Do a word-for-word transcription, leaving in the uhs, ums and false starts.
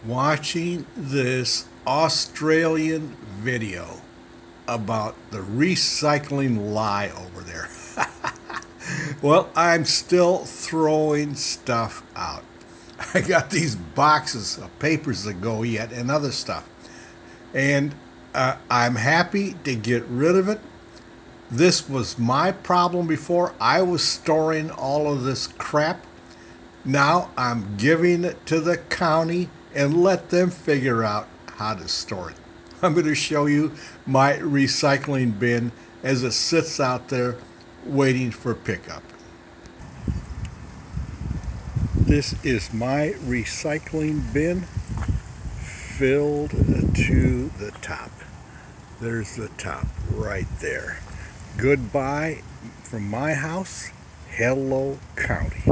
watching this Australian video about the recycling lie over there. Well, I'm still throwing stuff out. I got these boxes of papers to go yet and other stuff. And uh, I'm happy to get rid of it. This was my problem before. I was storing all of this crap. Now I'm giving it to the county and let them figure out how to store it. I'm going to show you my recycling bin as it sits out there waiting for pickup. This is my recycling bin filled to the top. There's the top right there. Goodbye from my house. Hello, county.